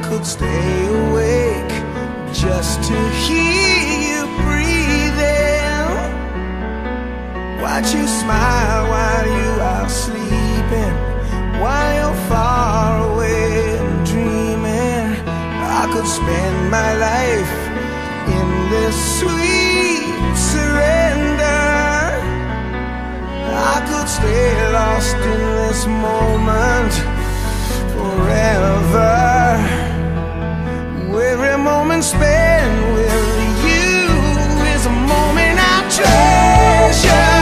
could stay awake just to hear you breathing. Watch you smile while you are sleeping, while you're far away and dreaming. I could spend my life in this sweet surrender. I could stay lost in this moment forever. Every moment spent with you is a moment I treasure.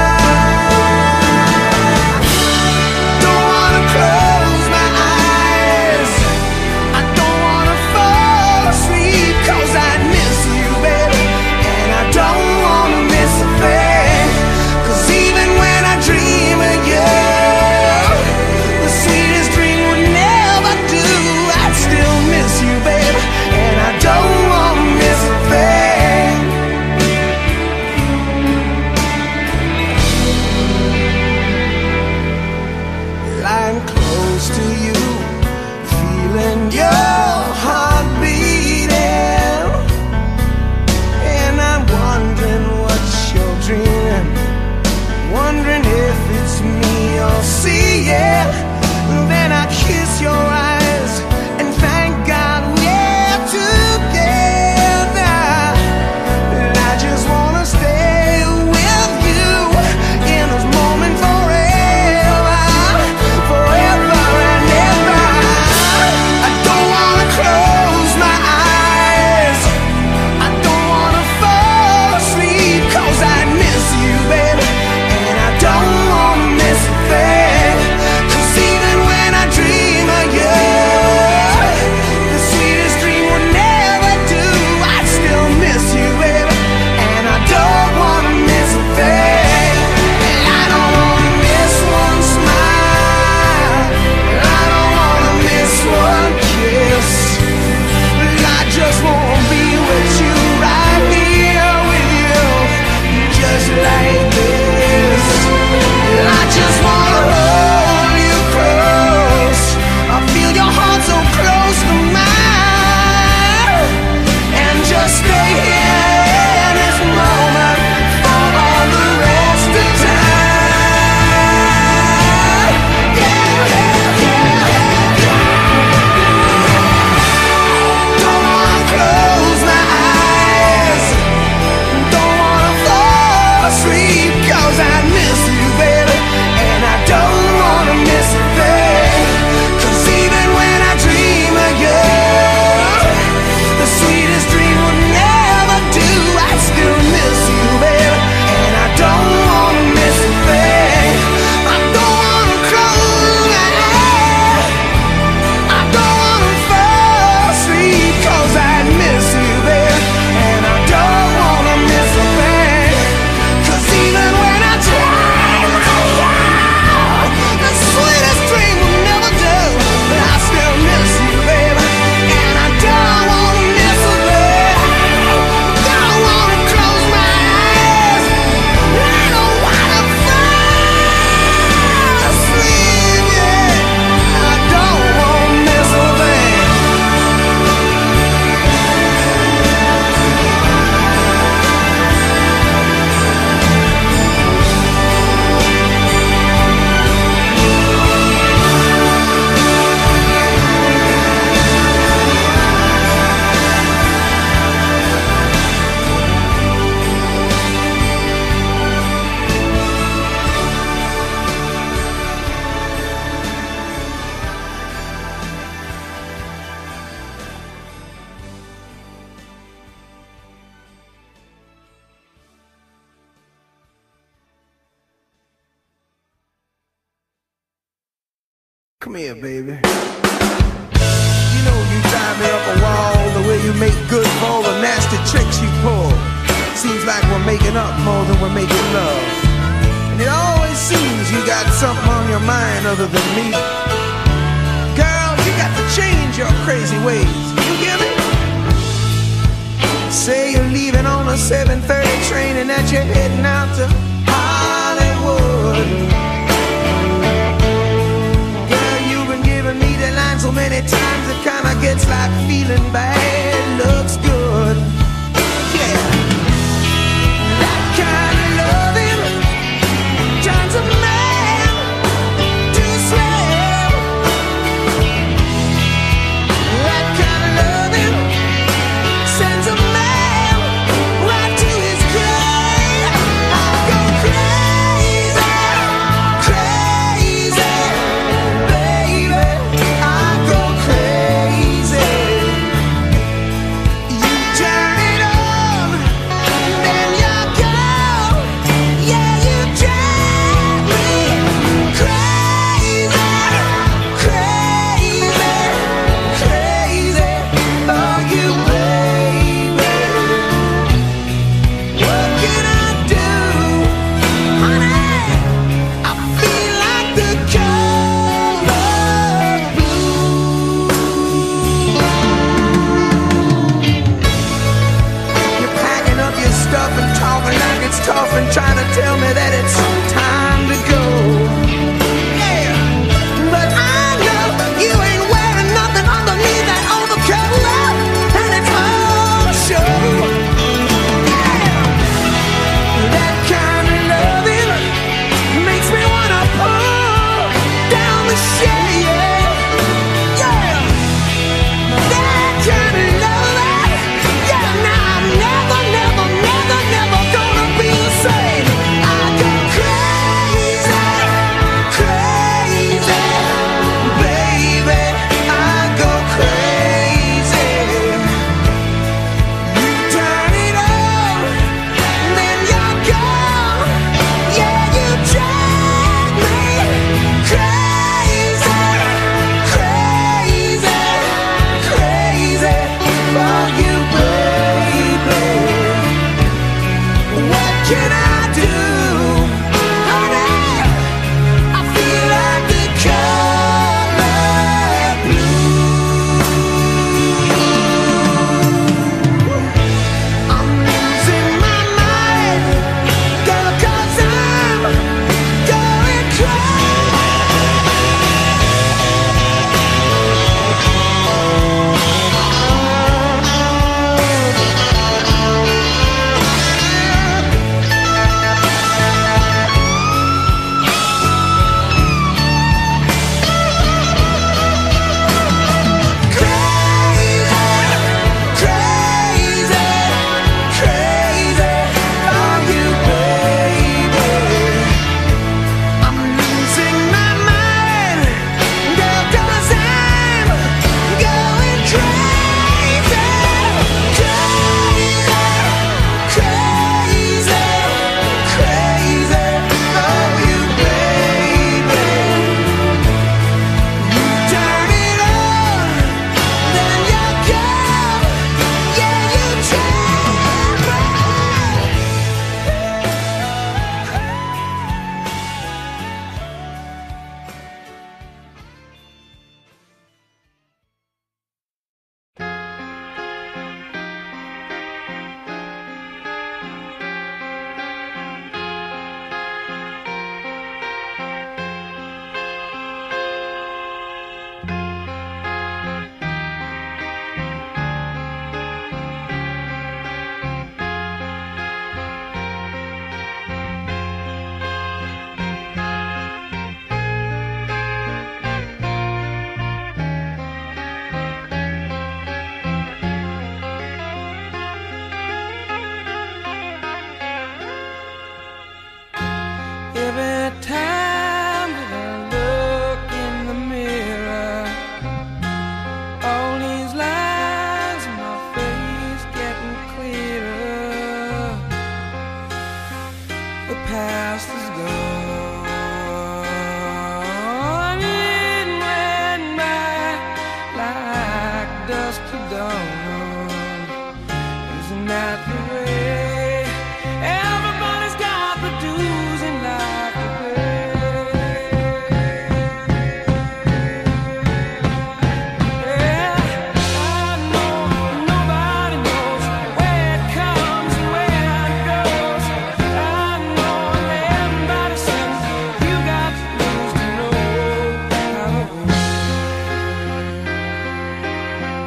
Don't wanna close my eyes, I don't wanna fall asleep, 'cause I miss you, baby, and I don't wanna miss a thing. 'Cause even when I dream of you, the sweetest dream would never do. I'd still miss you, baby, and I don't wanna miss a thing. Lying close to you, feeling your heart beating, and I'm wondering what you're dreaming, wondering if it's me you're seeing. Then I kiss your eyes and thank God we're together. And I just wanna stay with you in this moment forever, forever and ever. I don't wanna close my eyes, I don't wanna fall asleep, 'cause I miss you, baby, and I don't wanna miss a thing. 'Cause even when I dream of you, the sweetest dream will never do. I still miss you, baby, and I don't wanna miss a thing. And I don't wanna miss one smile, I don't wanna miss one kiss. I just wanna be with you, right here with you, just like this. I just wanna hold you close, I feel your heart so close to mine, and just stay here in this moment for all the rest of time. Yeah, yeah, yeah, yeah. Don't wanna close my eyes, don't wanna fall asleep, 'cause I miss you, baby, and I don't wanna miss a thing. 'Cause even when I dream of you, the sweetest dream will never do. I still miss you, baby, and I don't wanna miss a thing. I don't wanna close my eyes, I don't wanna fall asleep, 'cause I miss you, baby, and I don't wanna miss a thing. 'Cause even when I dream of you, the sweetest dream will never do. But I still miss you, baby, and I don't wanna miss a thing. Don't wanna close my eyes, I don't wanna fall asleep, yeah. I don't wanna miss a thing. Come here, baby. You know you drive me up a wall, the way you make good for all the nasty tricks you pull. Seems like we're making up more than we're making love. And it always seems you got something on your mind other than me. Girl, you got to change your crazy ways. You get me? Say you're leaving on a 7:30 train and that you're heading out to Hollywood. Girl, you've been giving me the line so many times it kinda gets like feeling bad looks good. Yeah, that kind of loving turns a man to a slave. That kind of loving sends a man right to his grave. I go crazy, crazy, baby. I go crazy. You turn it on, then you go. Yeah, you drive me crazy, crazy, crazy. Oh, you baby. What can I do, honey? I feel like the color blue. You're packing up your stuff and talking like it's tough and trying to tell me that it's time to go. Yeah, but I know you ain't wearing nothing underneath that overcoat, and it's all show. Yeah, that kind of loving makes me wanna pull down the shade. Yeah, that kind of loving. Yeah, now I'm never, never, never, never gonna be the same. I go crazy, crazy, baby. I go crazy. You turn it on, then you're gone. Yeah, you drive me crazy, crazy, crazy for you, baby. What can I do, honey? I feel like the color blue. I'm losing my mind, girl, 'cause I'm going crazy. Crazy, crazy, for you, baby. I'm losing my mind, girl, 'cause I'm going crazy, crazy, crazy, crazy for you, baby. You turn it on, then you go. Yeah, you drive me. Every time that I look in the mirror, all these lines in my face getting clearer. The past is gone, it went by like dust to dawn. Isn't that the way? Everybody's got the dues in life to pay. Yeah, I know nobody knows where it comes and where it goes. I know everybody says you got to lose to know how it goes.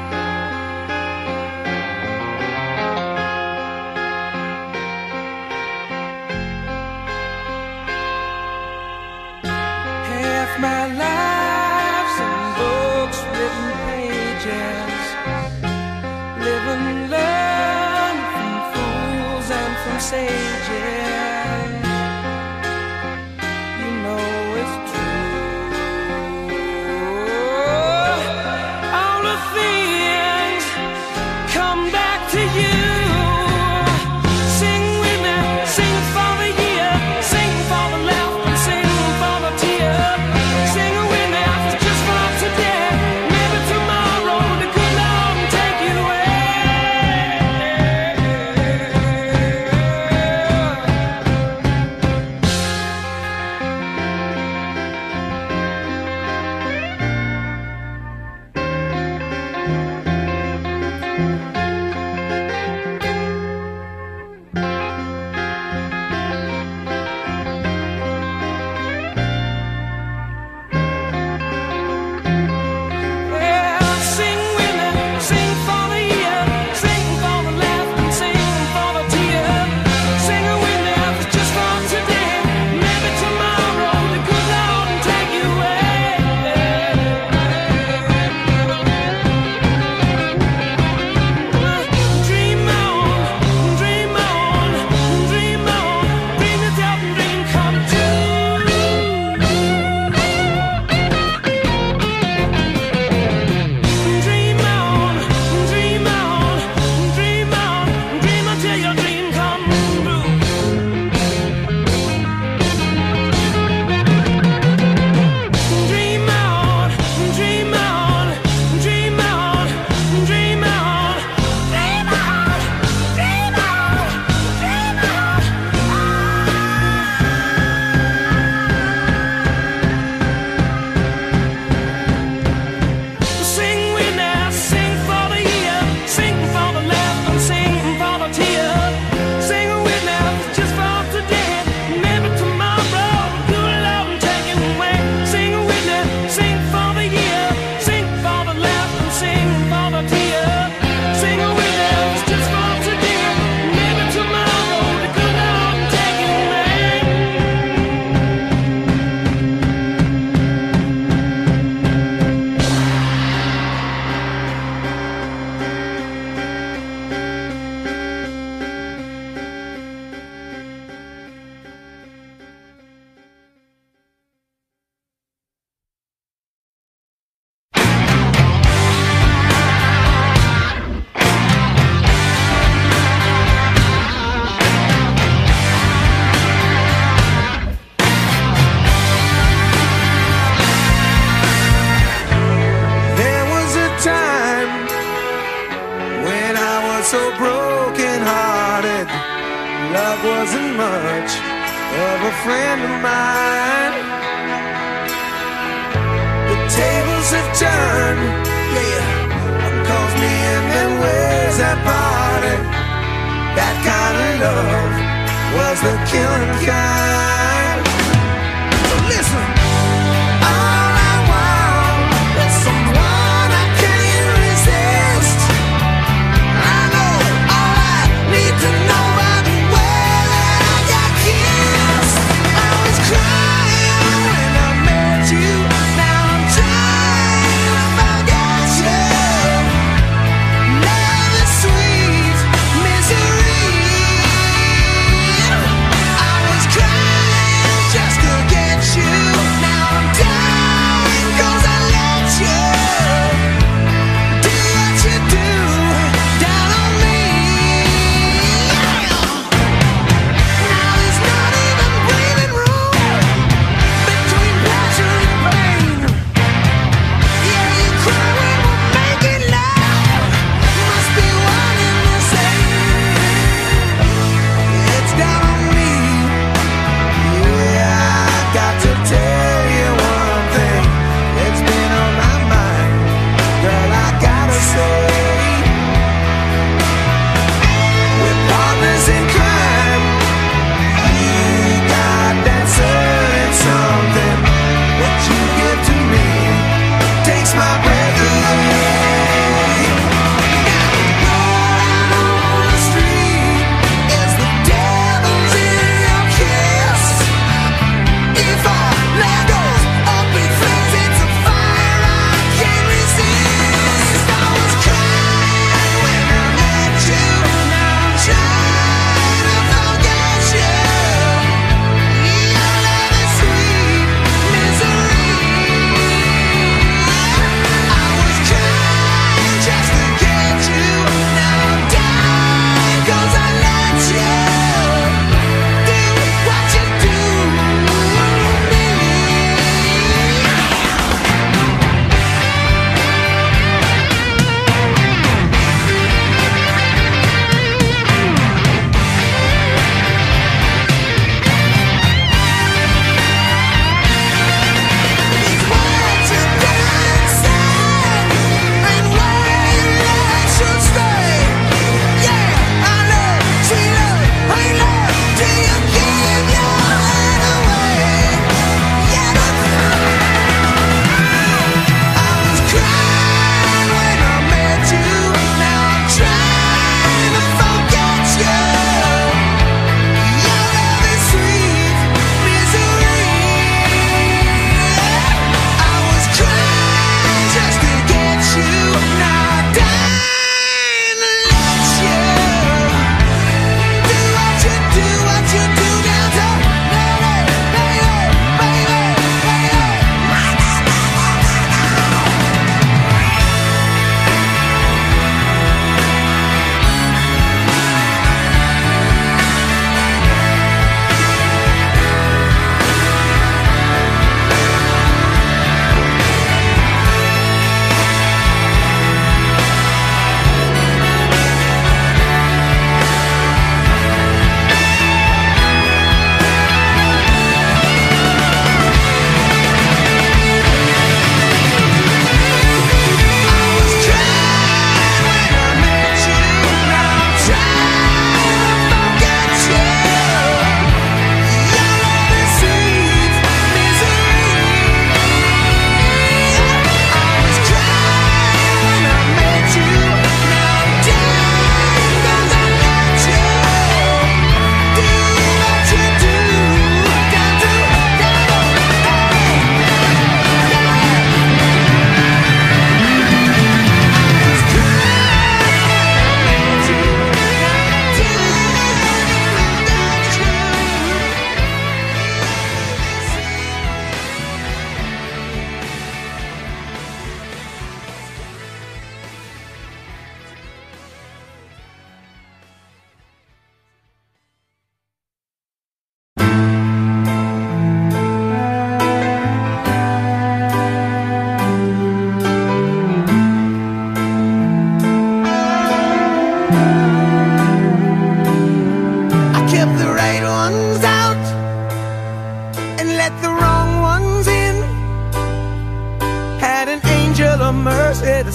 sages. You know it's true. All the things come back to you. Sing with me, sing for the year, sing for the laugh and sing for the tear. Sing with me, it's just for today. Maybe tomorrow the good Lord will take you away. So broken-hearted, love wasn't much of a friend of mine. The tables have turned, yeah, calls me in them ways that parted. That kind of love was the killing kind. So listen, all I want is someone I can't resist. To know by the way that I got kissed. I was crying when I met you. Now I'm trying to forget you. Love is sweet misery. I was crying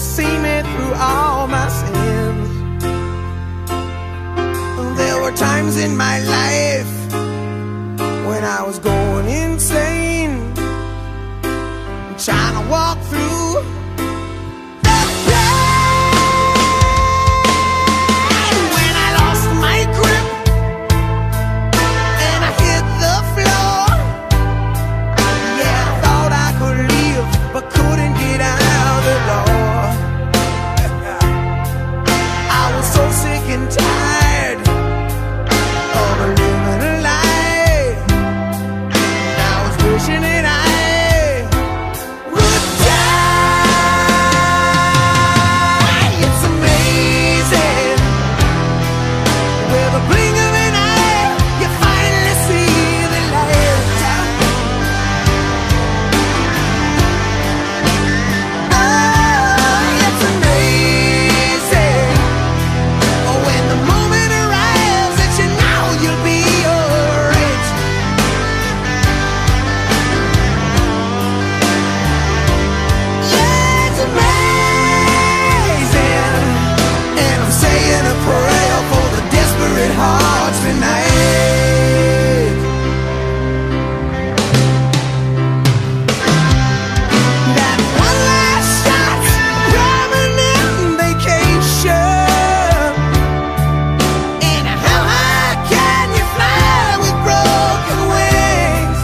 see me through all my sins. There were times in my life when I was going insane, trying to walk through the pain. When I lost my grip and I hit the floor, yeah, I thought I could leave but couldn't get out the door. I was so sick and tired of living a lie. I was wishing that I would die. It's amazing, with a blink of an eye, you finally see the light. Oh, it's amazing, when the moment arrives that you know you'll be alright. Yeah, it's amazing, and I'm saying a prayer for the desperate hearts tonight. That one last shot, permanent vacation. And how high can you fly with broken wings?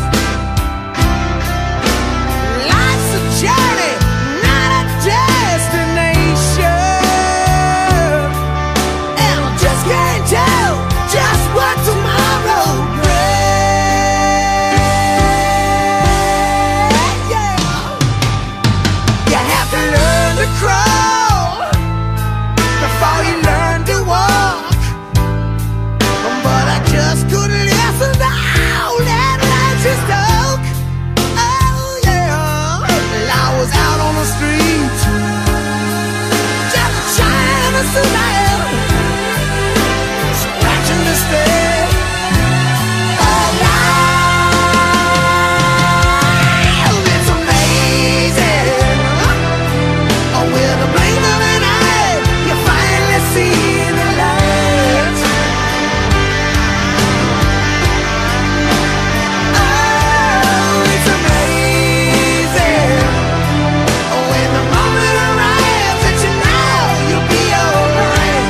Life's a journey, not a destination. And I just can't tell just what tomorrow brings. Yeah. You have to learn to crawl before you learn to walk. But I just couldn't listen to all that righteous talk. Oh yeah, well, I was out on the street, just trying to survive, scratching the step. Oh wow, it's amazing. Oh, with a blink of an eye, you finally see the light. Oh, it's amazing, when the moment arrives that you know you'll be alright.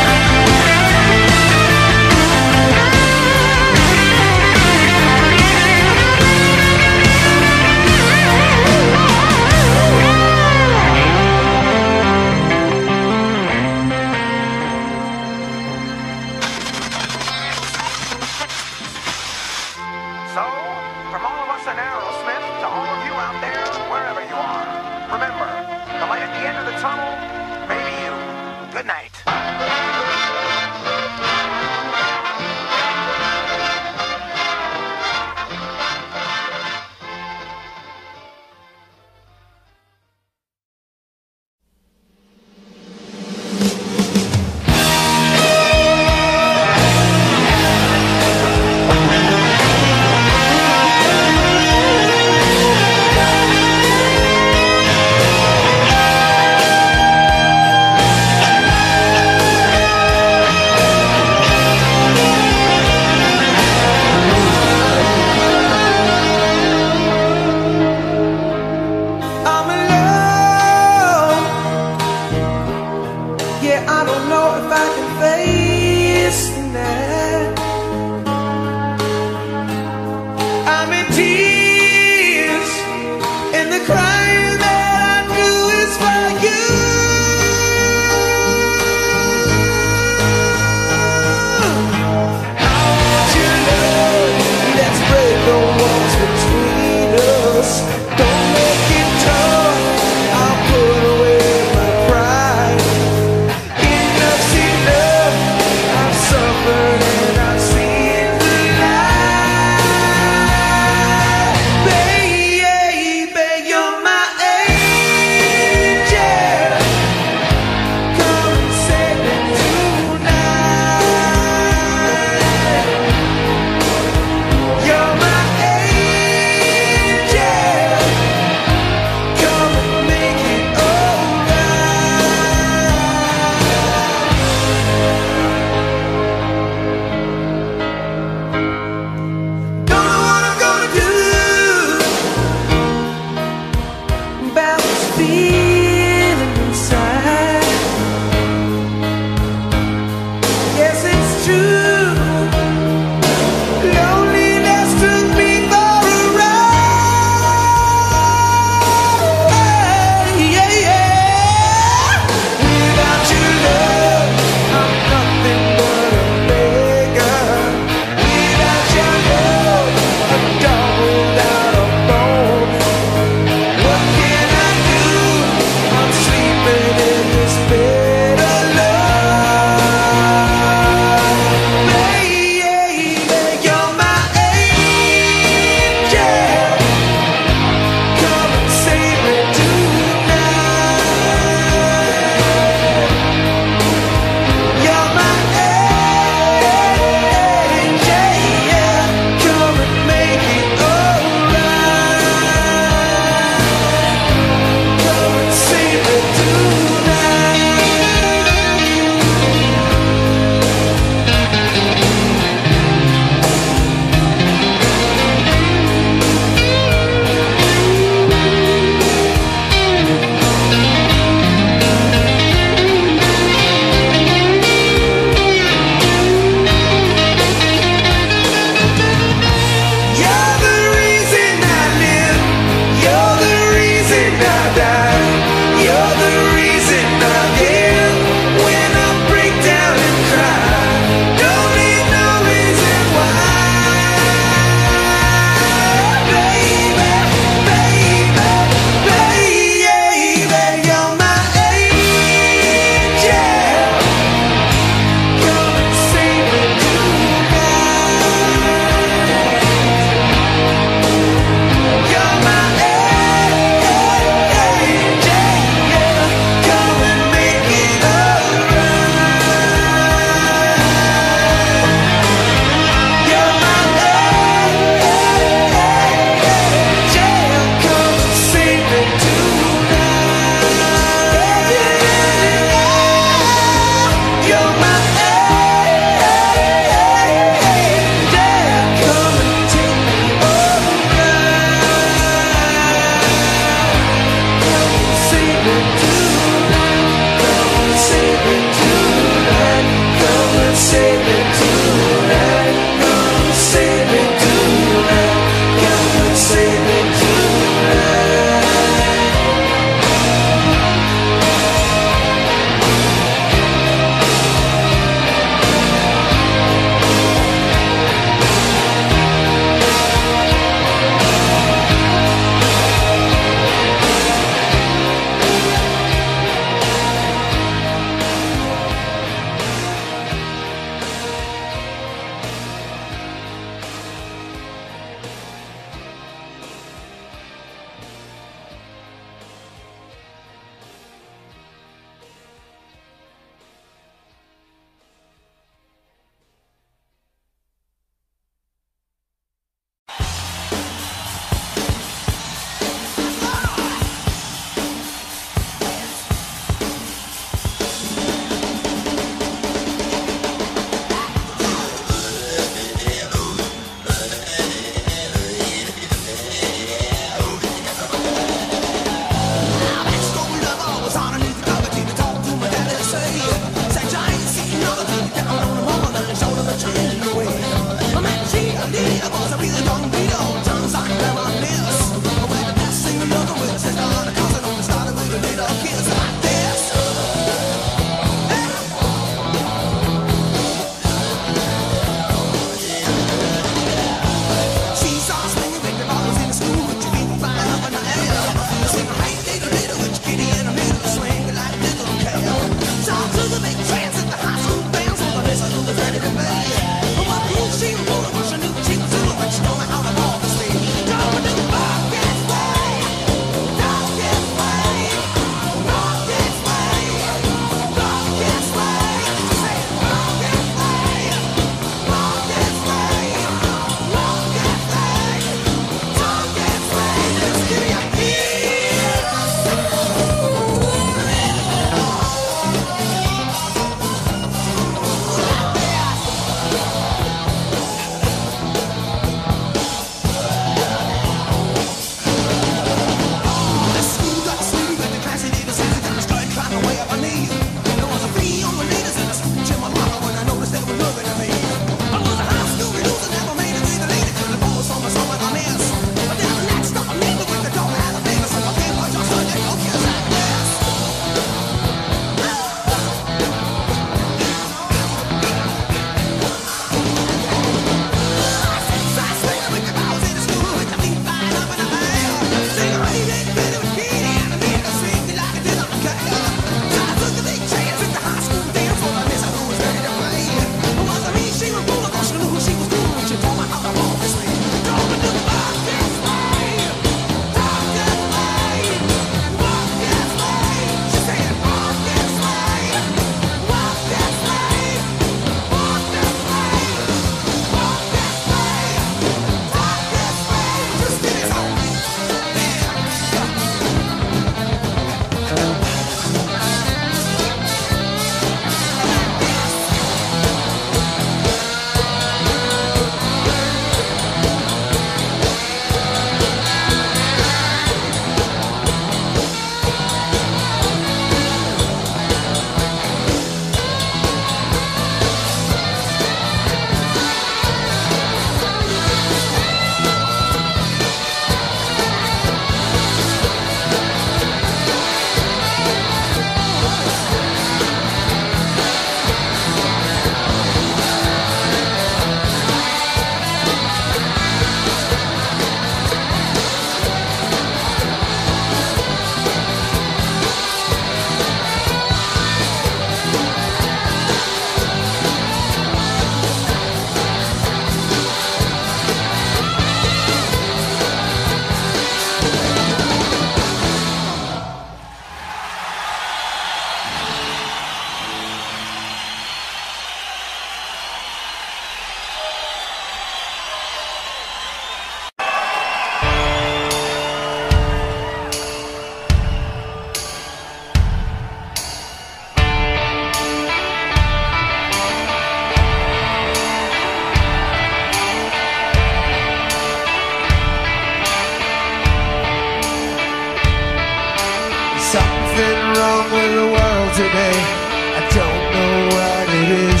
Something wrong with the world today. I don't know what it is.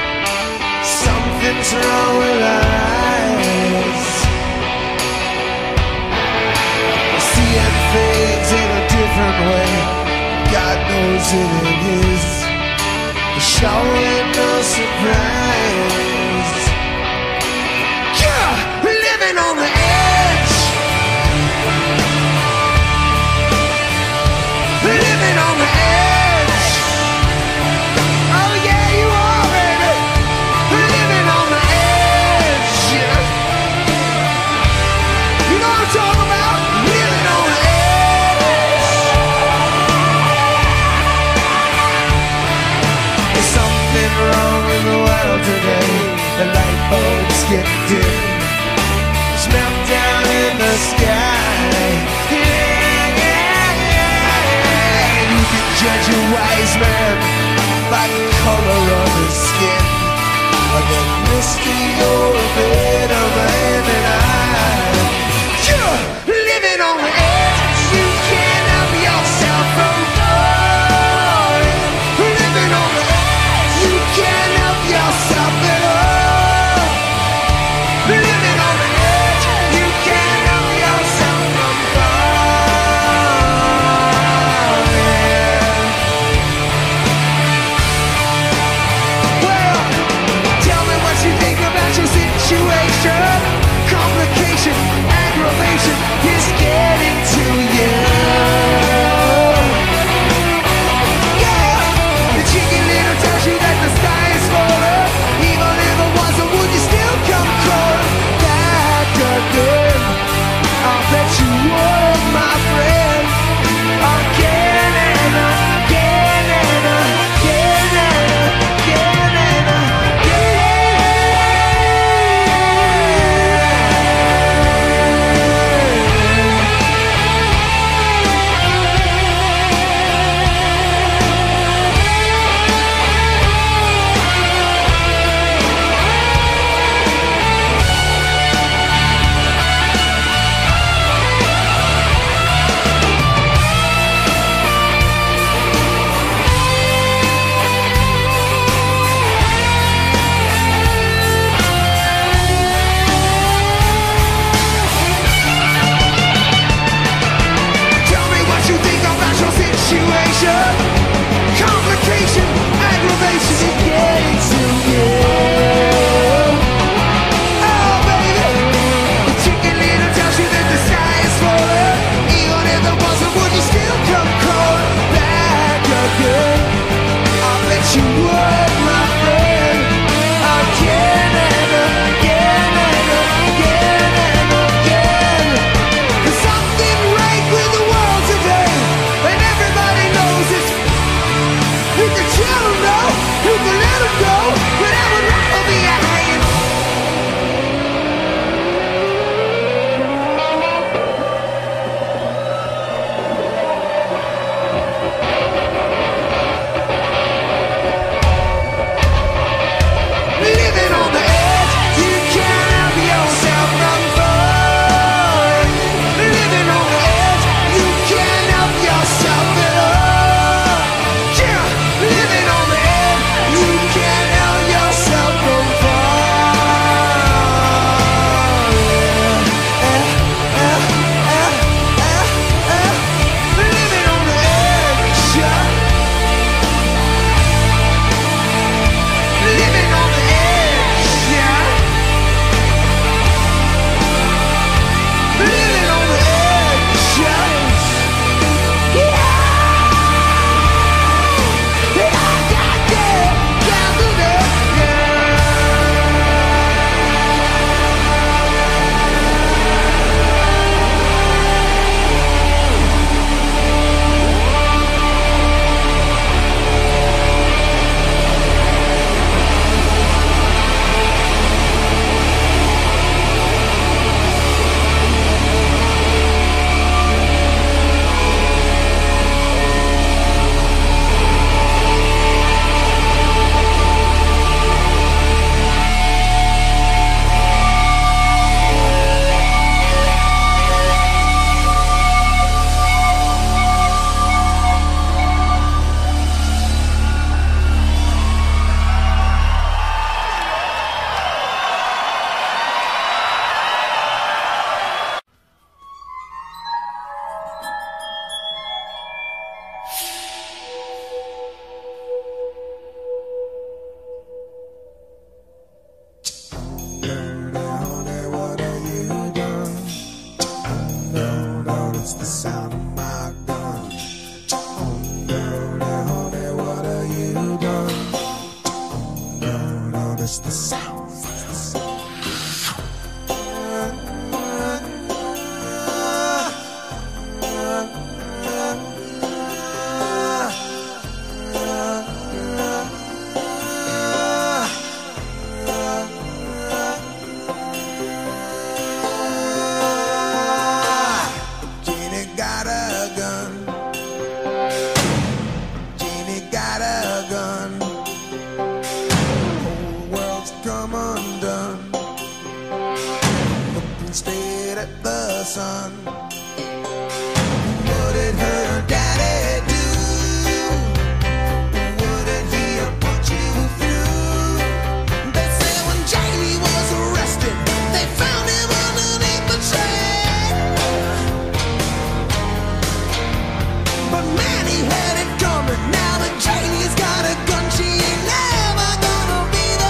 Something's wrong with our eyes. We're seeing things in a different way. God knows it is. It's showing no surprise. Yeah, living on the edge. Living on the edge. Oh yeah, you are, baby. Living on the edge. Yeah. You know what I'm talking about? Living on the edge. There's something wrong with the world today. The light bulbs get dim. There's meltdown in the sky. Judge a wise man by the color of his skin. But then misty, you're a better man than I. You're living on the edge. You can't help yourself from falling. Living on the edge. You can't help yourself at all. it's the sound of my gun. Oh, dirty honey, what have you done? Oh, no, it's the sound. It's the sound. Son, what did her daddy do? What did he put you through? They say when Jamie was arrested, they found him underneath the train. But man, he had it coming. Now that Jamie's got a gun, she ain't never gonna be the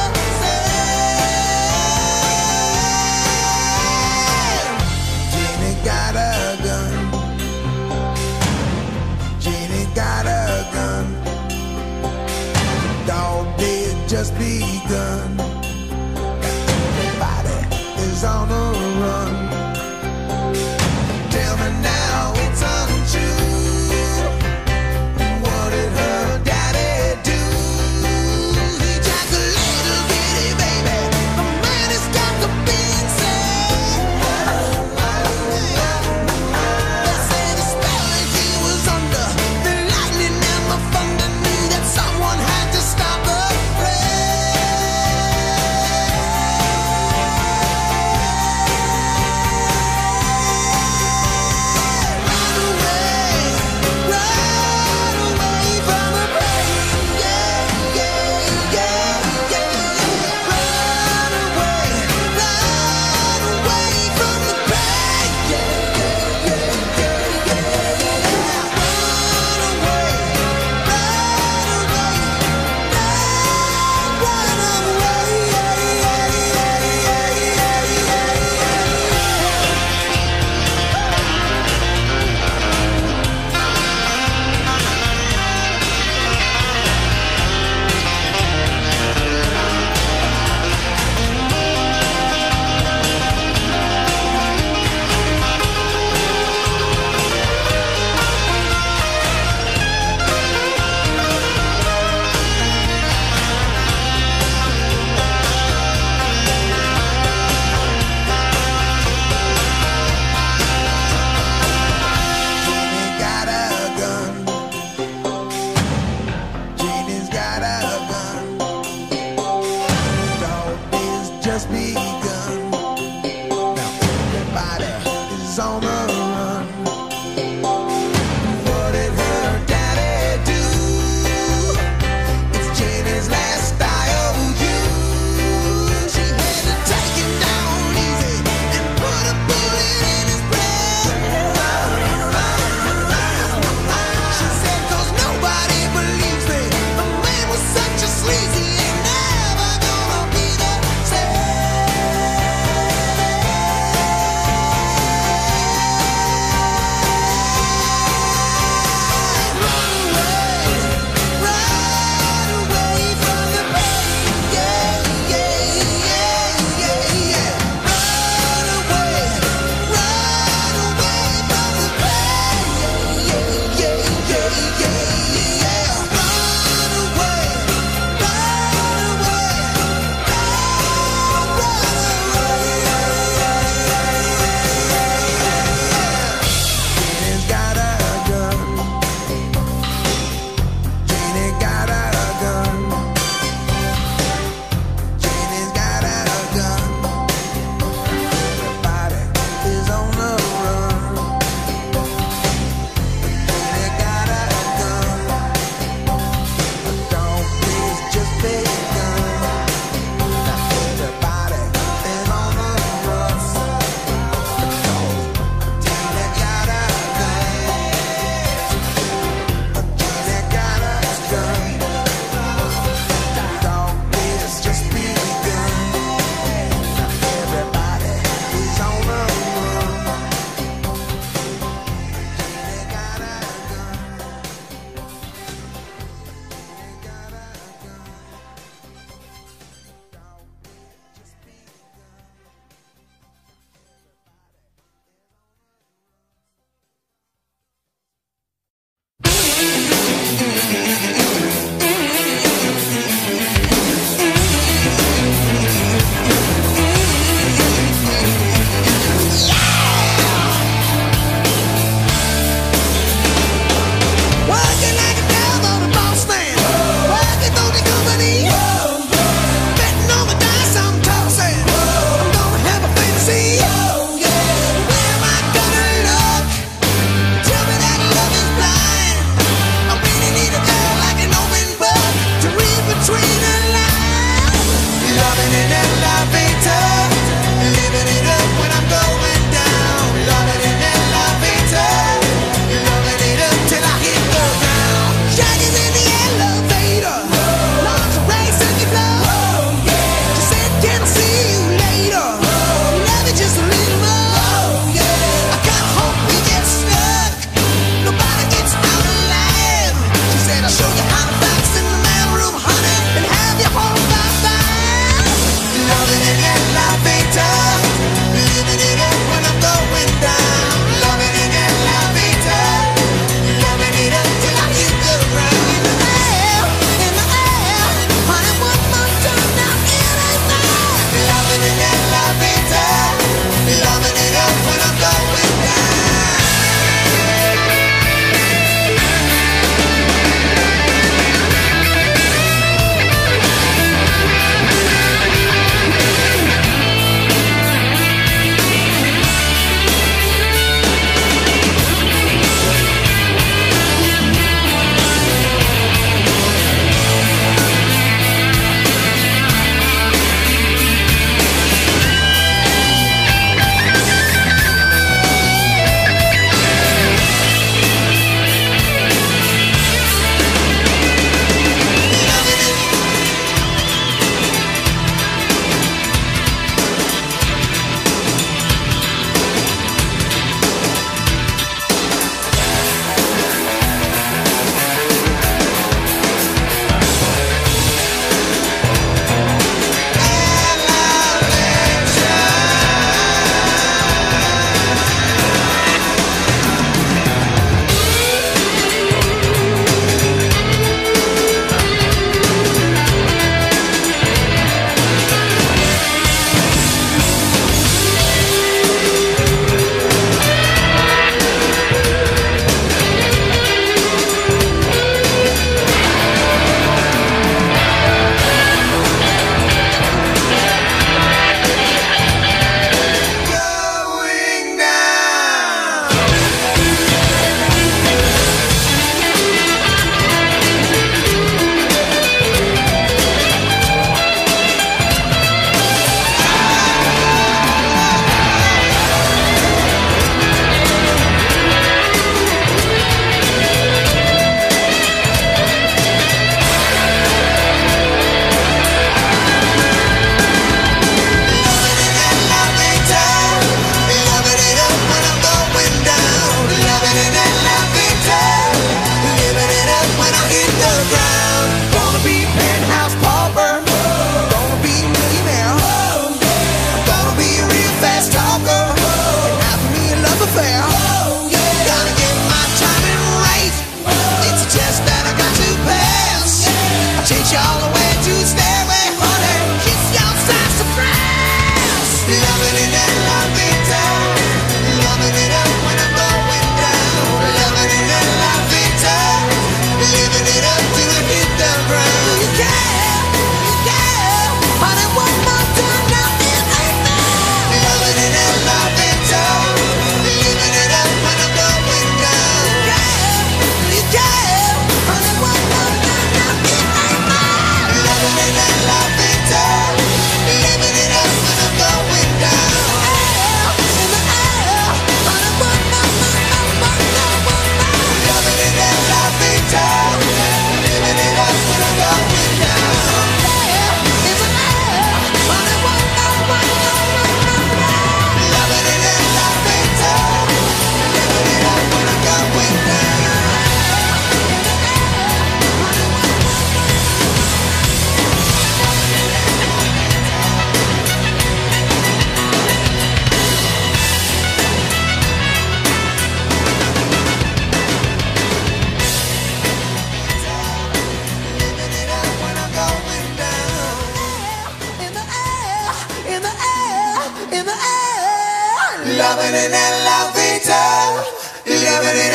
got a gun. Jeannie got a gun. Dog day just begun. Everybody is on the run. Tell me now it's untrue. What did her daddy do? He jacked a little bitty baby. The man has got the being said. They say the spell that he was under, the lightning and the thunder knew that someone had to stop the rain.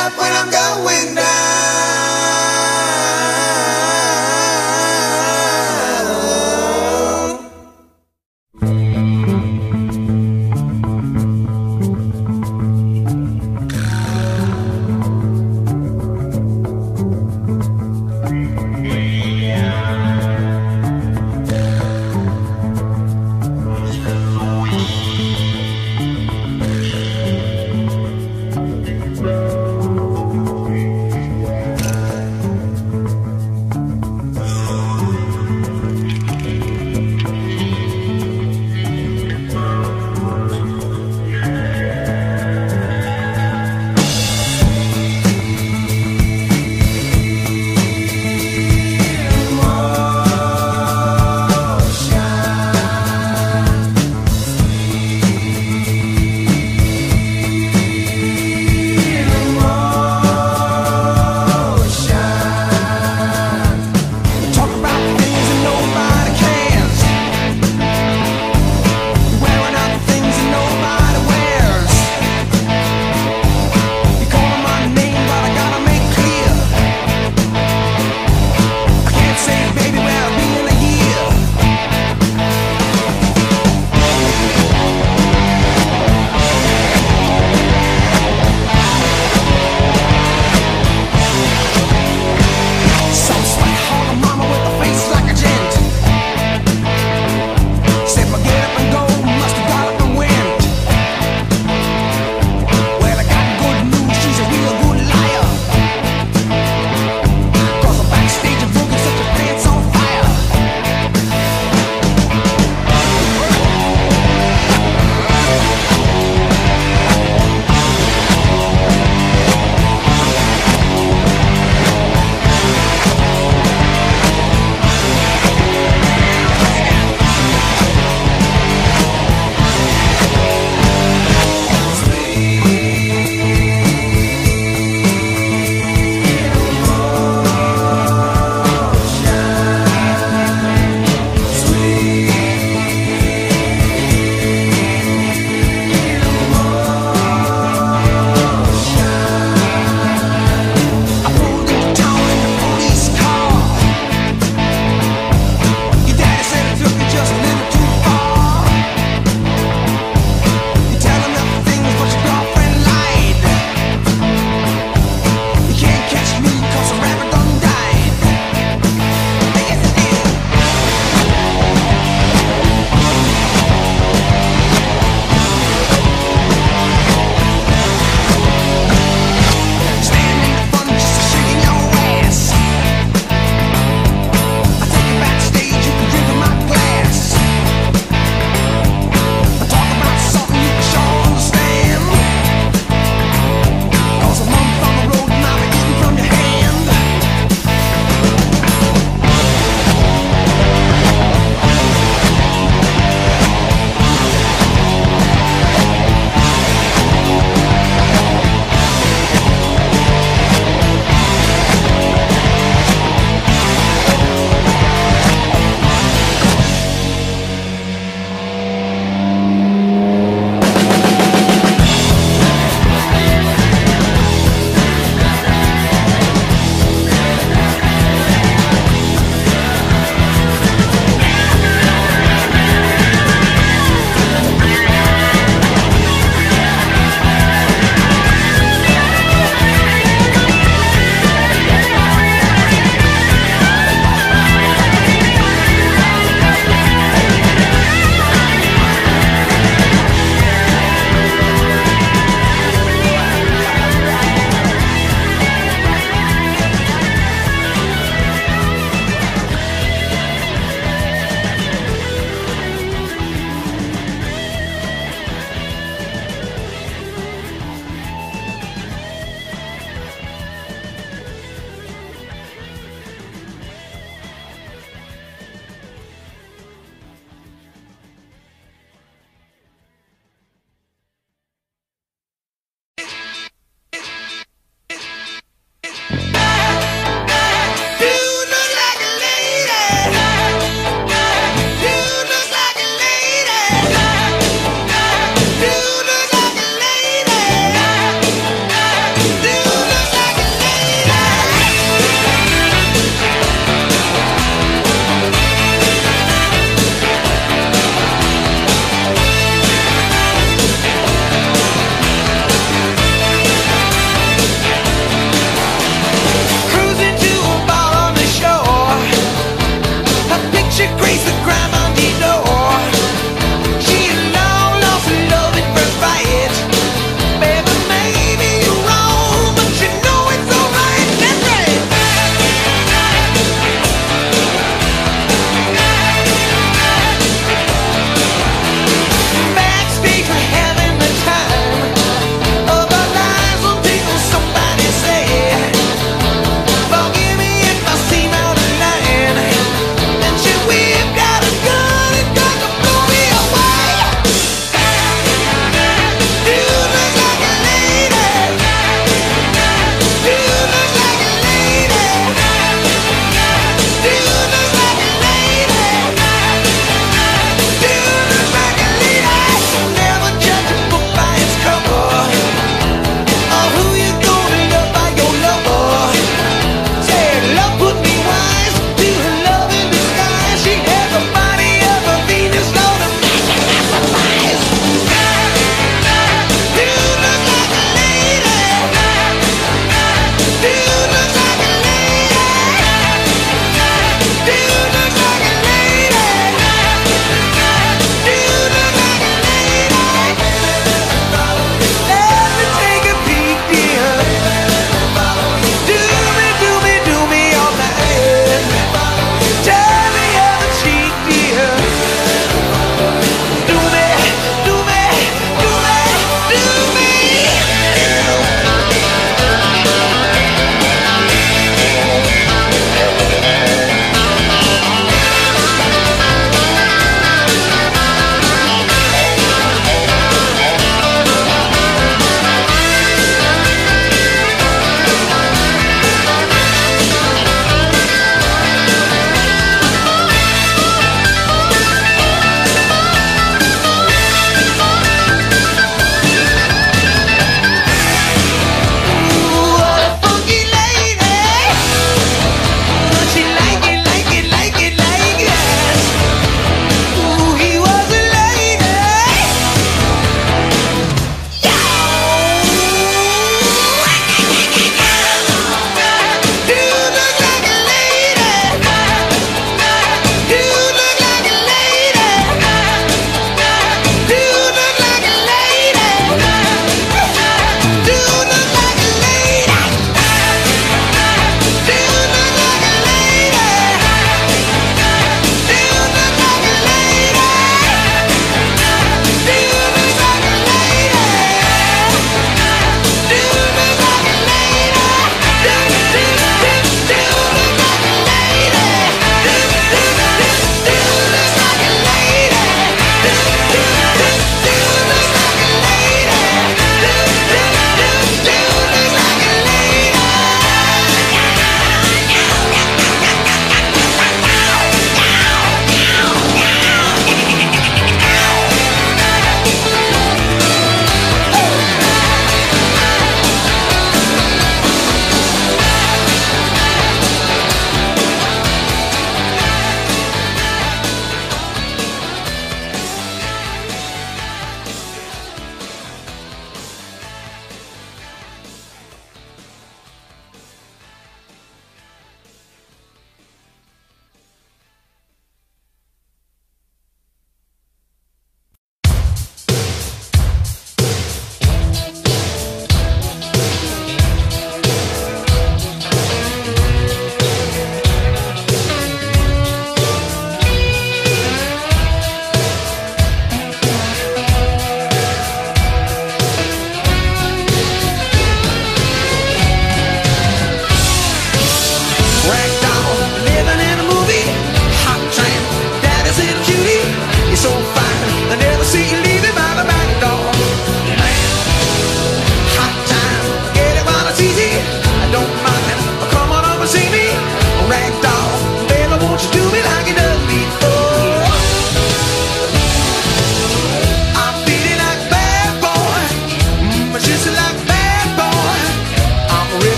up when I'm going down.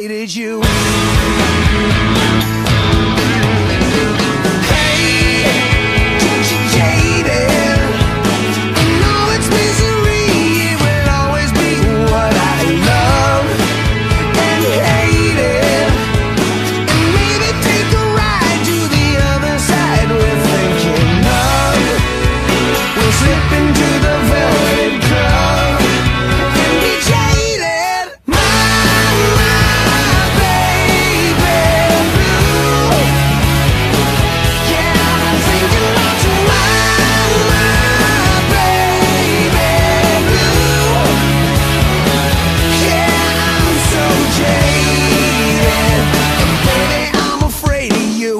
jaded you. Hey, don't you jaded? No, it's misery. It will always be what I love and hate it. And maybe take a ride to the other side. We're thinking of. We'll slip into the velvet club and be jaded. My baby blue. Yeah, I'm thinking about you. My baby blue. Yeah, I'm so jaded. Baby, I'm afraid of you.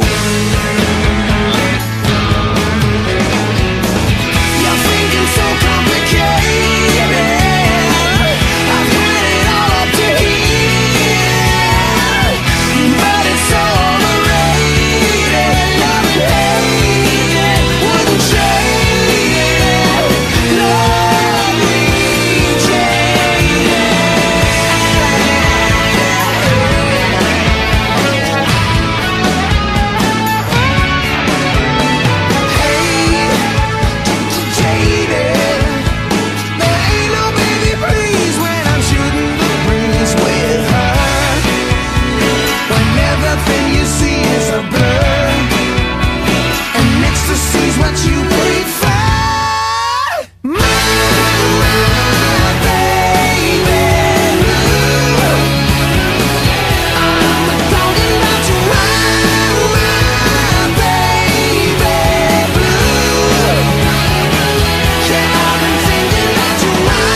You're thinking so complicated. I've had it all up to here, but it's overrated. Love and hate it wouldn't change it. Love me jaded. Hey, don't you jaded? There ain't no baby please when I'm shooting the breeze with her. When everything you see is a blur, and ecstasy's what you prefer. My baby blue. I'm talking about you. My baby blue. Yeah, I've been thinking about you. My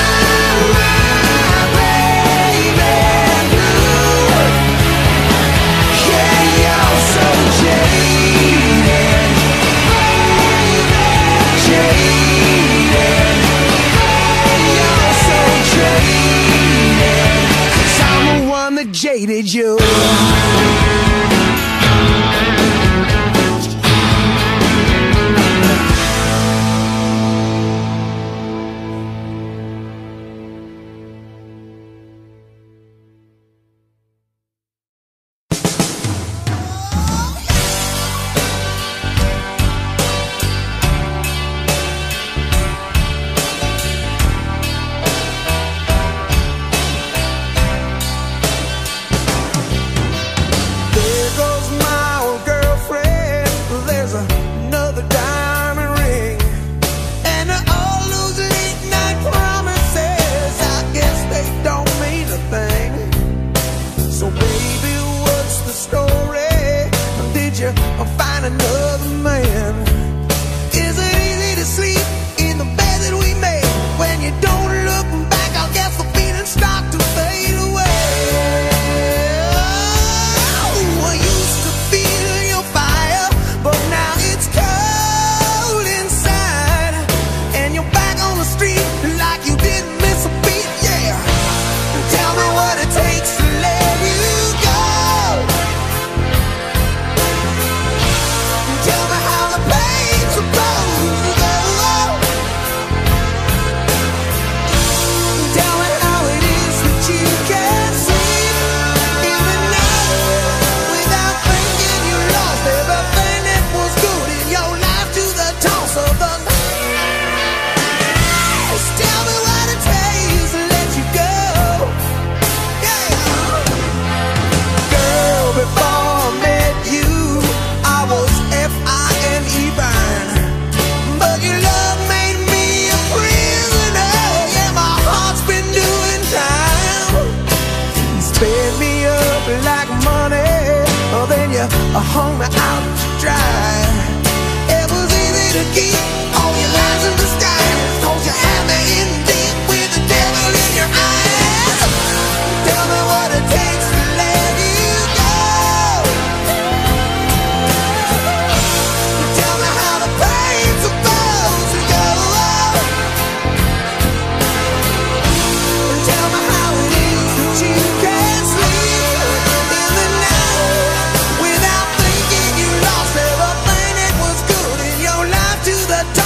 baby blue. Yeah, you're so jaded. Jaded. You're so jaded. 'Cause I'm the one that jaded you. There goes my old girlfriend. There's another diamond ring, and all those late night promises, I guess they don't mean a thing. So baby, what's the story? Did you find another man? Is it easy to sleep in the bed that we made? When you don't look back, I guess the feelings start to fade away. Oh, I used to feel your fire, but now it's cold inside, and you're back on the street like you didn't miss a beat. Yeah, tell me what it takes to let you go. Tell me how the pain's supposed to go. Tell me how it is that you can't sleep in the night without thinking you lost everything that was good in your life to the toss of the night. Tell me what it takes to let you go. Yeah. Girl, before I met you, I was F-I-N-E fine, but your love made me a prisoner. Yeah, my heart's been doing time. You sped me up like money, then you hung me out to dry. It was easy to keep all your lies in disguise, 'cause you had me in deep with the devil in your eyes. Tell me what it takes to let you go. Tell me how the pain's supposed to go. Tell me how it is that you can't sleep in the night without thinking you lost everything that was good in your life to the top.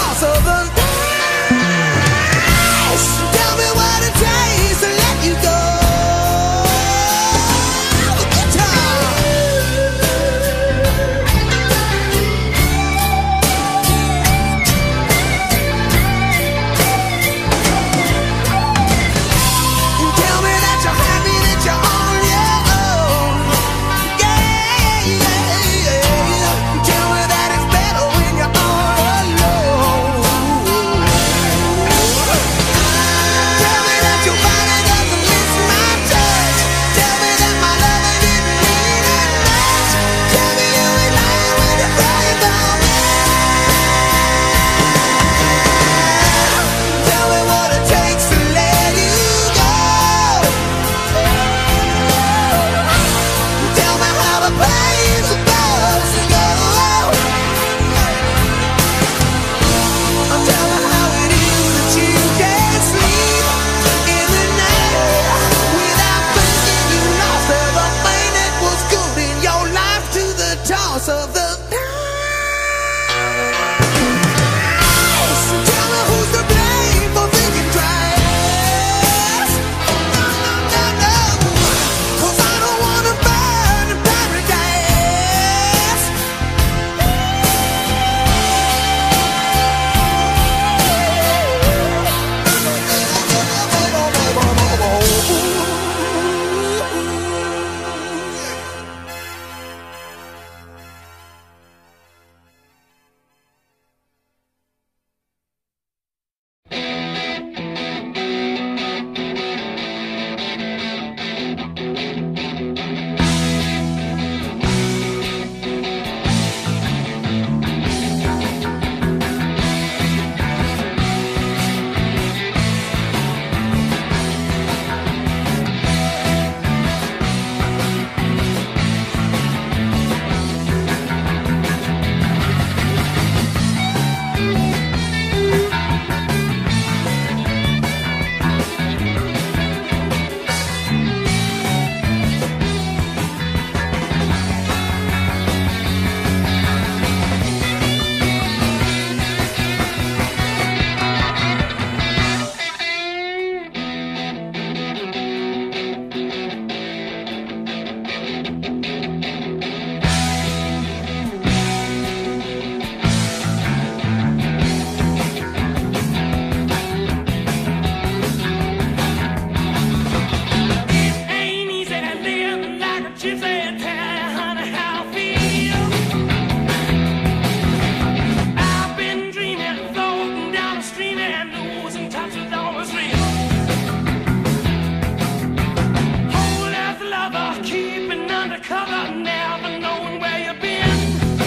cover, never knowing where you've been.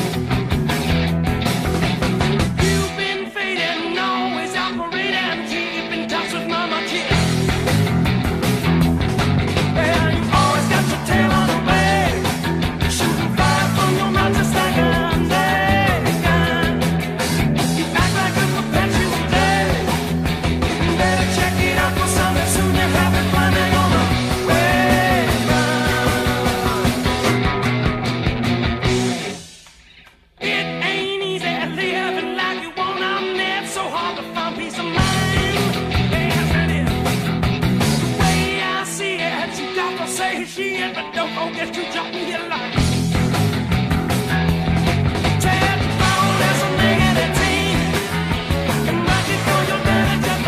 You've been fading, always operating, keep in touch with mama kid. And you always got your tail on the way, shooting fire from your mouth just like a gun. You act like a perpetual day. You better check it out for something soon. You have it planning on the way. It ain't easy living like you wanna. It's so hard to find peace of mind. Yes, it is. The way I see it, you got to say shit, but don't forget to drop me a line. Tell the phone there's a negativity, and right before you're dead, just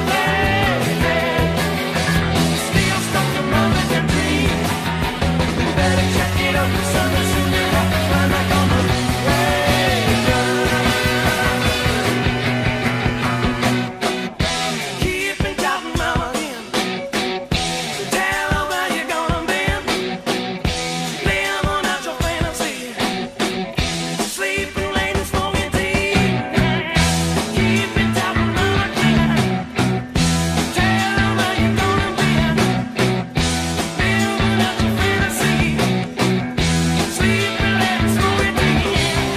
still stuck around with your dream. You better check it out for something soon. You have to find like on the keep in touch with mama again. Tell her where you're gonna be. Live on out your fantasy. Sleeping late and smoking tea. Keep in touch with mama again. Tell her where you're gonna be. Live on out your fantasy. Sleeping late and smoking tea.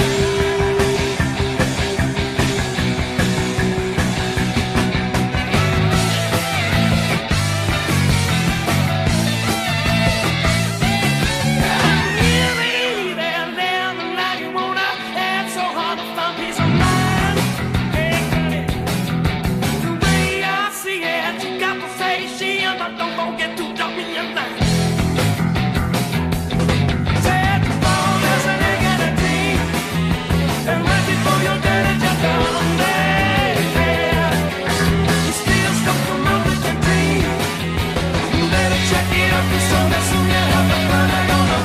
Check it out, cause soon you have to find out on the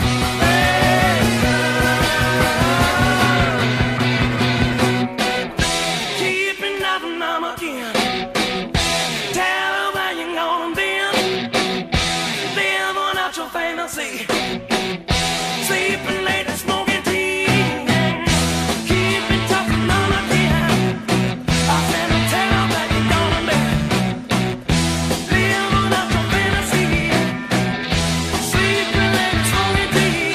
keeping up with mama again. Tell her where you're gonna be. Live on out your fantasy. Sleeping late and smoking tea. Keep in touch with mama again. I said, tell her where you're gonna be. Live on out your fantasy. Sleeping late and smoking tea.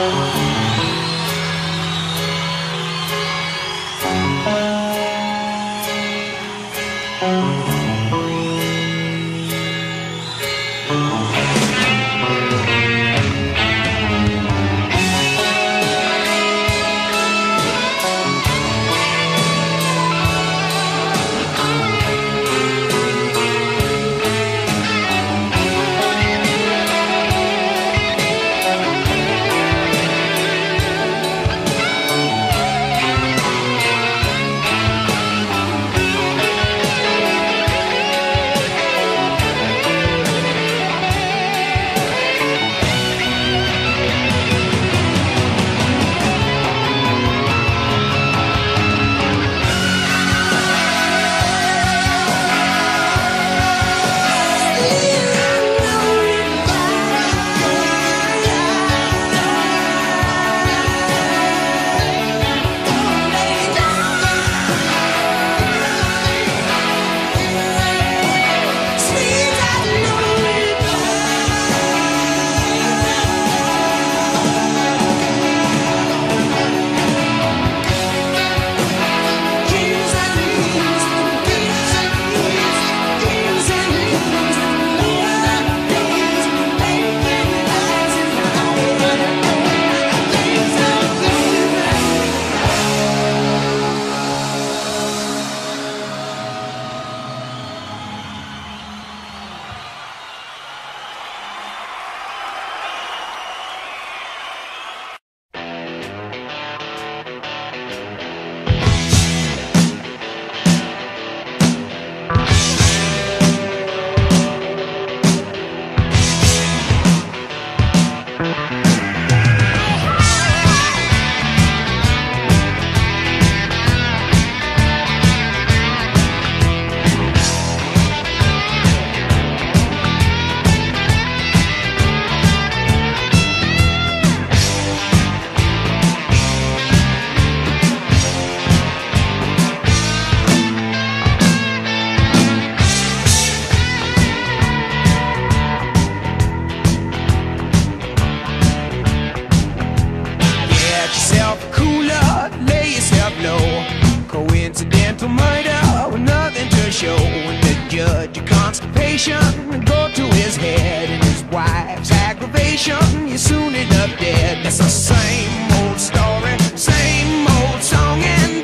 show and the judge of constipation go to his head, and his wife's aggravation, you soon end up dead. That's the same old story, same old song and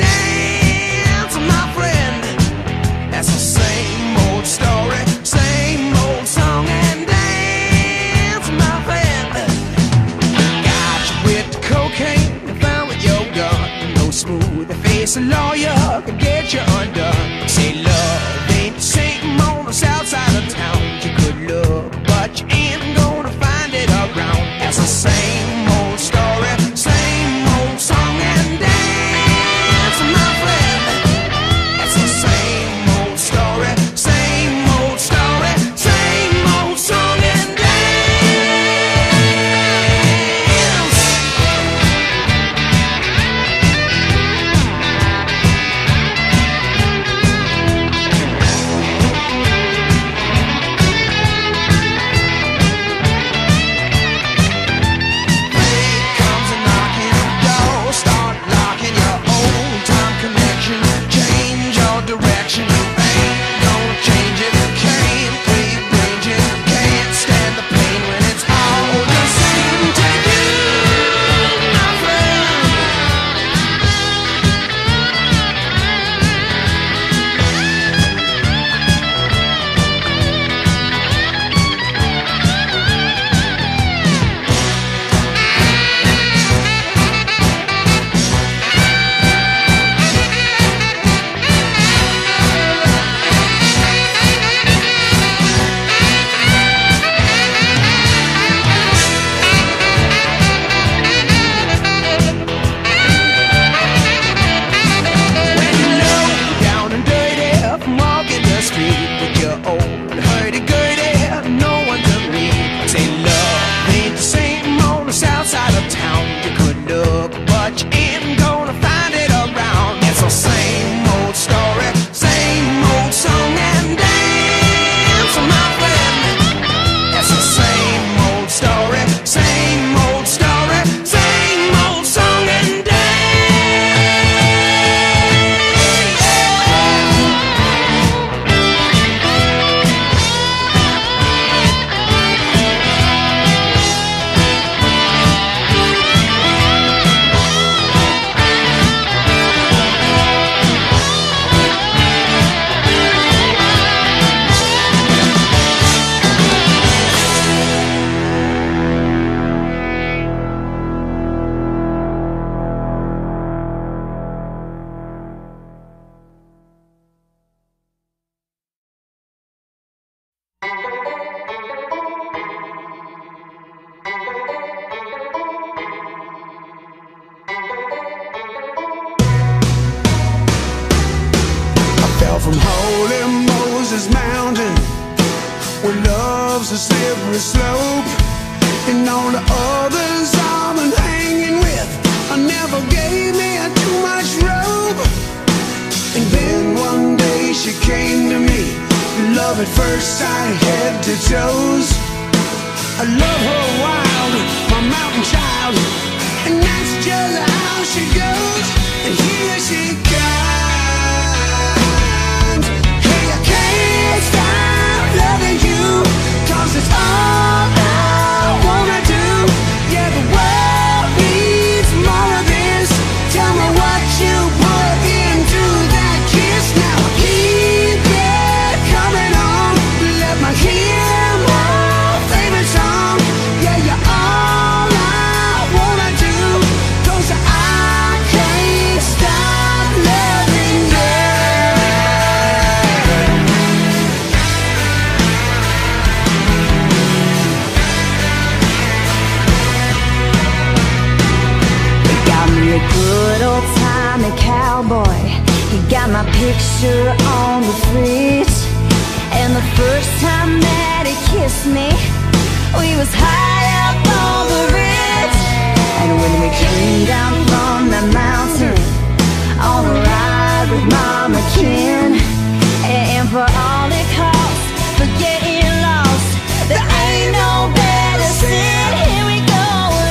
dance, my friend. That's the same old story, same old song and dance, my friend. Got you with the cocaine, found with your gun. No smooth face, a lawyer can get you undone. Say love ain't the same on the south side of town. You could look, but you ain't gonna find it around. That's the same old story, same old song and dance, my friend. That's the same old story, same old story, same old song and dance. Same is mountain, when love's a slippery slope. And all the others I've been hanging with, I never gave me too much rope. And then one day she came to me, love at first sight, head to toes. I love her wild, my mountain child, and that's just how she goes. And here she comes. Hey, I can't stop loving you, 'cause it's all I wanna do. Yeah, the world needs more of this. Tell me what you put into that kiss. Now keep it coming on. Let me hear my favorite song. Yeah, you're all I wanna do, 'cause I can't stop loving you. He got me a good old-timey cowboy. He got my picture on the fridge. And the first time that he kissed me, we was high up on the ridge. And when we came down from the mountain on a ride with Mama Ken, and for all it costs for getting lost, there ain't no better sin. Here we go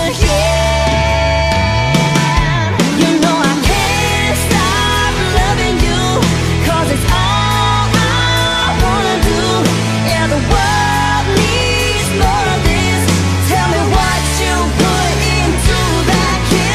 again. You know I can't stop loving you, 'cause it's all I wanna do. Yeah, the world needs more of this. Tell me what you put into that kiss.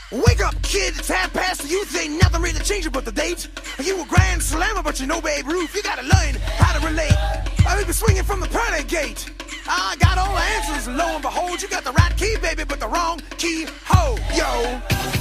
Wake up, kid, it's 1/2. Youth ain't nothing really changing but the date. You a grand slammer, but you know Babe Ruth. You gotta learn how to relate. I've been swinging from the pearly gate. I got all the answers, and lo and behold, you got the right key, baby, but the wrong key. Ho, yo.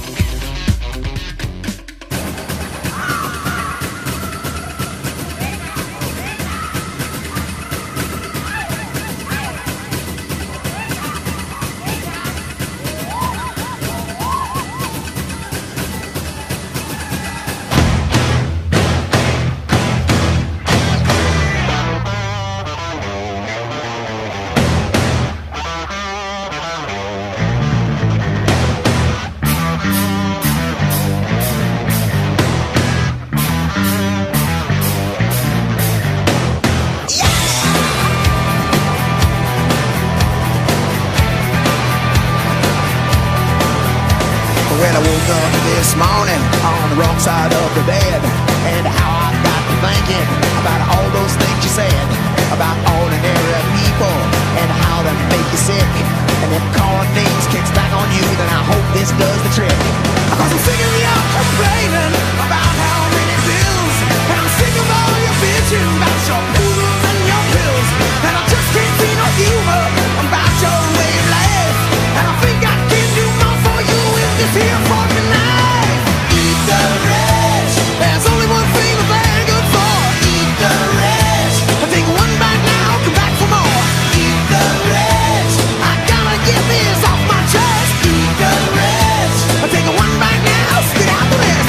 When I woke up this morning on the wrong side of the bed, and how I got to thinking about all those things you said about ordinary people and how they make you sick, and if calling names kicks back on you, then I hope this does the trick. Cause I'm sick of you complaining about how many bills, and I'm sick of all your bitching about your poodles and your pills, and I just can't see no humor about your way of life, and I think I can do more for you if this here fucking life. Eat the rich. There's only one thing that they're good for. Eat the rich. Take one bite now, come back for more. Eat the rich. I gotta get this off my chest. Eat the rich. Take one bite now, spit out the rest.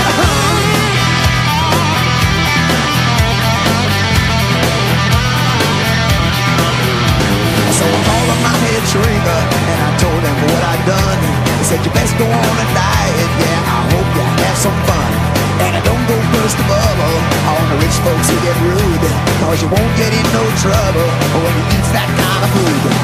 So I called up my head shrinker and I told him what I'd done. He said you best go on and diet, yeah, I hope you have some fun. And I don't go burst the bubble on the rich folks who get rude, cause you won't get in no trouble when you eat that kind of food.